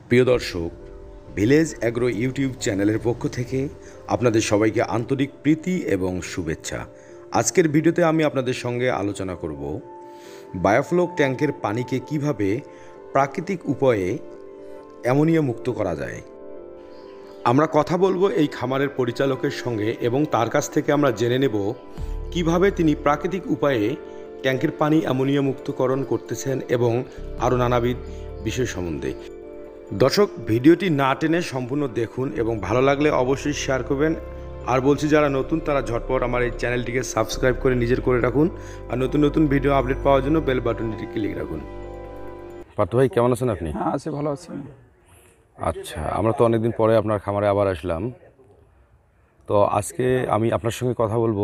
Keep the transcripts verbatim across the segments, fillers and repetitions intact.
প্রিয় দর্শক, village agro YouTube চ্যানেলের পক্ষ থেকে আপনাদের সবাইকে আন্তরিক প্রীতি এবং শুভেচ্ছা। আজকের ভিডিওতে আমি আপনাদের সঙ্গে আলোচনা করব বায়োফ্লোক ট্যাঙ্কের পানিকে কিভাবে প্রাকৃতিক উপায়ে অ্যামোনিয়া মুক্ত করা যায়। আমরা কথা বলবো এই খামারের পরিচালকের সঙ্গে এবং তার কাছ থেকে আমরা জেনে নেব কিভাবে তিনি প্রাকৃতিক উপায়ে ট্যাঙ্কের পানি অ্যামোনিয়া মুক্তকরণ করতেছেন এবং আরও নানাবিধ বিষয় সম্বন্ধে। দর্শক, ভিডিওটি না টেনে সম্পূর্ণ দেখুন এবং ভালো লাগলে অবশ্যই শেয়ার করবেন। আর বলছি, যারা নতুন তারা ঝটপট আমার এই চ্যানেলটিকে সাবস্ক্রাইব করে নিজের করে রাখুন আর নতুন নতুন ভিডিও আপডেট পাওয়ার জন্য বেল বাটনটি ক্লিক রাখুন। পার্থ ভাই, কেমন আছেন আপনি? হ্যাঁ, আছি, ভালো আছি। আচ্ছা, আমরা তো অনেকদিন পরে আপনার খামারে আবার আসলাম। তো আজকে আমি আপনার সঙ্গে কথা বলবো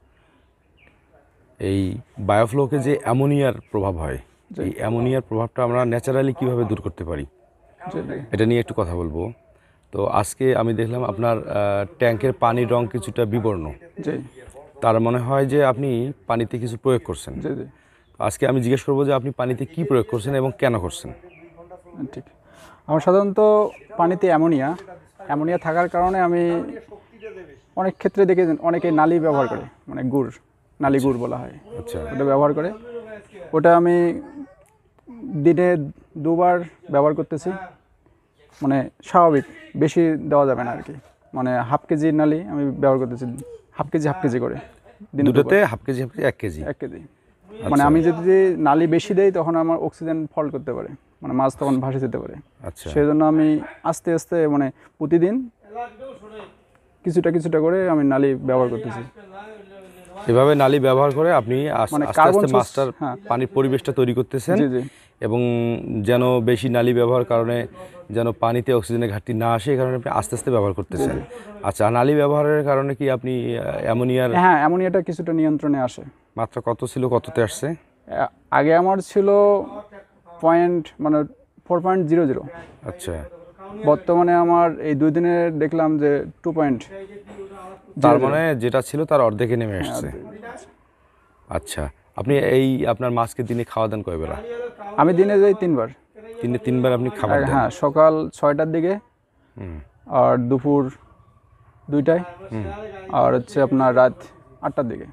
এই বায়োফ্লোকে যে অ্যামোনিয়ার প্রভাব হয়, এই অ্যামোনিয়ার প্রভাবটা আমরা ন্যাচারালি কিভাবে দূর করতে পারি এটা নিয়ে একটু কথা বলবো। তো আজকে আমি দেখলাম আপনার ট্যাঙ্কের পানির রং কিছুটা বিবর্ণ, তার মনে হয় যে আপনি পানিতে কিছু প্রয়োগ করছেন। আজকে আমি জিজ্ঞেস করবো যে আপনি পানিতে কি প্রয়োগ করছেন এবং কেন করছেন। ঠিক, আমার সাধারণত পানিতে অ্যামোনিয়া অ্যামোনিয়া থাকার কারণে আমি অনেক ক্ষেত্রে দেখে অনেকে নালি ব্যবহার করে, মানে গুড়, নালি গুড় বলা হয়। আচ্ছা, ওটা ব্যবহার করে, ওটা আমি দিনে দুবার ব্যবহার করতেছি। মানে স্বাভাবিক, বেশি দেওয়া যাবে না আর কি। মানে হাফ কেজি নালি আমি ব্যবহার করতেছি, হাফ কেজি হাফ কেজি করে দুটোতে হাফ কেজি হাফ কেজি এক কেজি এক কেজি মানে আমি যদি নালি বেশি দেই তখন আমার অক্সিজেন ফল্ট করতে পারে, মানে মাছ তখন ভাসে যেতে পারে। আচ্ছা, সেই জন্য আমি আস্তে আস্তে মানে প্রতিদিন কিছুটা কিছুটা করে আমি নালি ব্যবহার করতেছি। এভাবে নালি ব্যবহার করে আপনি আস্তে আস্তে মাছটার পানির পরিবেশটা তৈরি করতেছেন এবং যেন বেশি নালি ব্যবহার কারণে যেন পানিতে অক্সিজেনের ঘাটতি না আসে, এই কারণে আপনি আস্তে আস্তে ব্যবহার করতেছেন। আচ্ছা, নালি ব্যবহারের কারণে কি আপনি অ্যামোনিয়ার হ্যাঁ অ্যামোনিয়াটা কিছুটা নিয়ন্ত্রণে আসে। মাত্রা কত ছিল, কততে আসছে? আগে আমার ছিল পয়েন্ট মানে ফোর পয়েন্ট জিরো জিরো। আচ্ছা, বর্তমানে আমার এই দুই দিনে দেখলাম যে টু পয়েন্ট, তার মানে যেটা ছিল তার অর্ধেকে নেমে আসছে। আচ্ছা, আপনি এই আপনার মাছকে দিনে খাওয়া দেন কয় বেলা? আমি দিনে যাই তিনবার। দিনে তিনবার আপনি খাবার দেন? হ্যাঁ, সকাল ছয়টার দিকে আর দুপুর দুইটায় আর হচ্ছে আপনার রাত আটটার দিকে।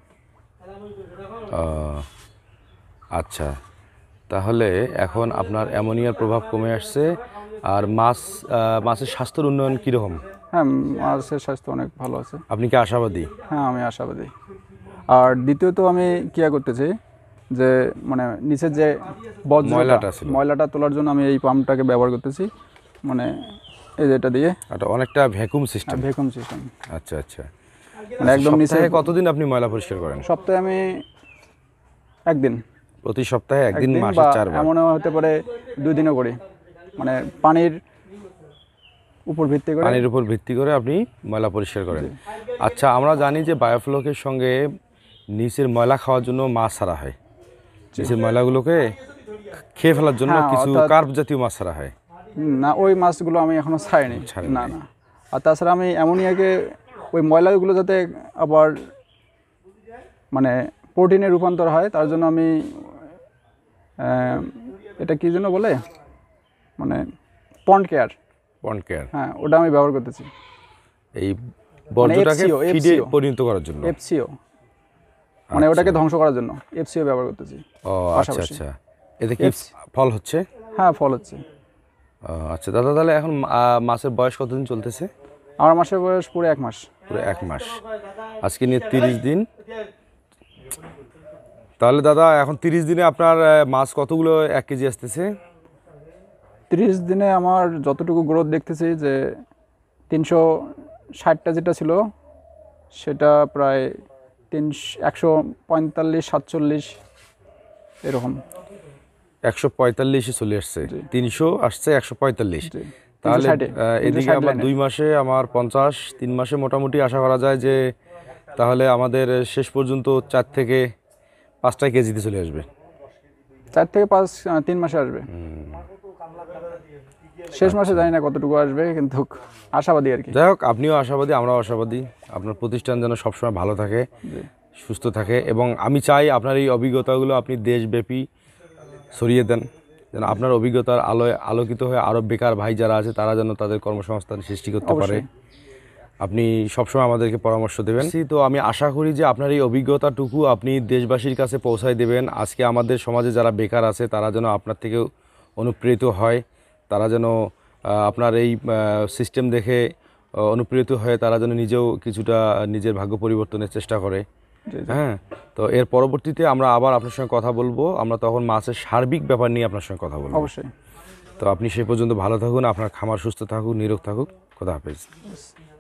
আচ্ছা, তাহলে এখন আপনার অ্যামোনিয়ার প্রভাব কমে আসছে। আর মাছ মাছের স্বাস্থ্যের উন্নয়ন কীরকম? হ্যাঁ, মাছের স্বাস্থ্য অনেক ভালো আছে। আপনি কি আশাবাদী? হ্যাঁ, আমি আশাবাদী। আর দ্বিতীয়ত আমি কিয়া করতেছি যে মানে নিচের যে ময়লাটা ময়লাটা তোলার জন্য আমি এই পাম্পটাকে ব্যবহার করতেছি। মানে এই যেটা দিয়ে এটা অনেকটা ভ্যাকুম সিস্টেম। Vacuum system. আচ্ছা আচ্ছা, মানে একদম নিচে। কতদিন আপনি ময়লা পরিষ্কার করেন? সপ্তাহে আমি একদিন। প্রতি সপ্তাহে একদিন, মাসে চারবার? এমনও হতে পারে দুই দিনও করি। মানে পানির উপর ভিত্তি করে পানির উপর ভিত্তি করে আপনি ময়লা পরিষ্কার করেন। আচ্ছা, আমরা জানি যে বায়োফ্লোকের সঙ্গে নিচের ময়লা খাওয়ার জন্য মাছ ছাড়া হয়, নিচের ময়লাগুলোকে খেয়ে ফেলার জন্য কিছু কার্প জাতীয় মাছ ছাড়া হয় না। ওই মাছগুলো আমি এখনো ছাড়িনি। না না। আর তাছাড়া আমি অ্যামোনিয়াকে ওই ময়লাগুলো যাতে আবার মানে প্রোটিনে রূপান্তর হয় তার জন্য আমি এটা কি যেন বলে, মানে পন্ড কেয়ার পন্ড কেয়ার হ্যাঁ, ওটা আমি ব্যবহার করতেছি এই বর্জ্যটাকে ফিডে পরিণত করার জন্য। এফসিও মানে ওটাকে ধ্বংস করার জন্য এফসিও ব্যবহার করতেছি। ও আচ্ছা আচ্ছা, এতে কি ফল হচ্ছে? হ্যাঁ, ফল হচ্ছে। আচ্ছা দাদা, তাহলে এখন মাছের বয়স কতদিন চলতেছে? আমার মাসের বয়স পুরো এক মাস। পুরো এক মাস, আজকে নিয়ে তিরিশ দিন। তাহলে দাদা, এখন তিরিশ দিনে আপনার মাছ কতগুলো এক কেজি আসতেছে? তিরিশ দিনে আমার যতটুকু গ্রোথ দেখতেছি যে তিনশো ষাটটা যেটা ছিল সেটা প্রায় তিনশো একশো পঁয়তাল্লিশ সাতচল্লিশ এরকম। একশো পঁয়তাল্লিশে চলে আসছে, তিনশো আসছে একশো পঁয়তাল্লিশ। তাহলে এদিকে আমার দুই মাসে আমার পঞ্চাশ, তিন মাসে মোটামুটি আশা করা যায় যে তাহলে আমাদের শেষ পর্যন্ত চার থেকে পাঁচটা কেজিতে চলে আসবে। চার থেকে পাঁচ তিন মাসে আসবে। শেষ মাসে জানি না কতটুকু আসবে, কিন্তু আশাবাদী আর কি। যাই হোক, আপনিও আশাবাদী, আমরাও আশাবাদী। আপনার প্রতিষ্ঠান যেন সবসময় ভালো থাকে, সুস্থ থাকে এবং আমি চাই আপনার এই অভিজ্ঞতাগুলো আপনি দেশব্যাপী ছড়িয়ে দেন যেন আপনার অভিজ্ঞতার আলোয় আলোকিত হয়ে আরও বেকার ভাই যারা আছে তারা যেন তাদের কর্মসংস্থান সৃষ্টি করতে পারে। অবশ্যই। আপনি সবসময় আমাদেরকে পরামর্শ দেবেন। তো আমি আশা করি যে আপনার এই অভিজ্ঞতাটুকু আপনি দেশবাসীর কাছে পৌঁছায় দেবেন। আজকে আমাদের সমাজে যারা বেকার আছে তারা যেন আপনার থেকে অনুপ্রেরিত হয়, তারা যেন আপনার এই সিস্টেম দেখে অনুপ্রেরিত হয়ে তারা যেন নিজেও কিছুটা নিজের ভাগ্য পরিবর্তনের চেষ্টা করে। হ্যাঁ, তো এর পরবর্তীতে আমরা আবার আপনার সঙ্গে কথা বলবো, আমরা তখন মাছের সার্বিক ব্যাপার নিয়ে আপনার সঙ্গে কথা বলবো। অবশ্যই। তো আপনি সে পর্যন্ত ভালো থাকুন, আপনার খামার সুস্থ থাকুক, নিরোগ থাকুক। খোদা হাফেজ।